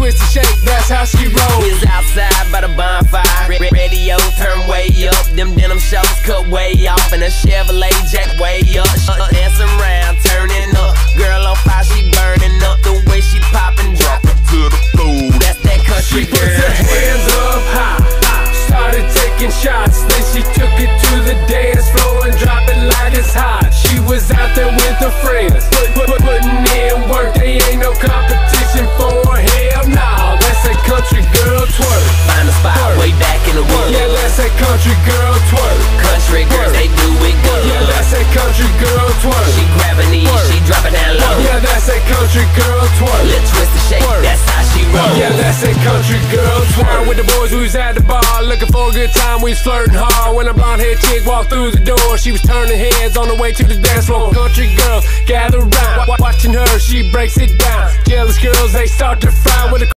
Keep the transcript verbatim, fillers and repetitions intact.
twist and shake, that's how she rolls. We was outside by the bonfire, radio turn way up, them denim shorts cut way off, and a Chevrolet jack way up. Dancing around, turning up, girl on fire, she burning up. The way she poppin', drop it to the floor. That's that country she girl. She put her hands up high, started taking shots, then she took it to the dance floor and dropped it like it's hot. She was out there with her friends, put, put, putting in work. They ain't no competition for her. Hell no, that's a country girl twerk. Find a spot twerk. Way back in the woods. Yeah, that's a country girl twerk. Country girls, they do it good. Yeah, that's a country girl twerk. She grabbing knees, she dropping down low. Yeah, that's a country girl twerk. Let's twist and shake, twerk. That's how she roll. Yeah, that's a country girl twerk. With the boys, we was at the bar, looking for a good time. We was flirting hard when a blonde haired chick walked through the door. She was turning heads on the way to the dance floor. Country girls gather round, watching her, she breaks it down. Jealous girls, they start to frown with a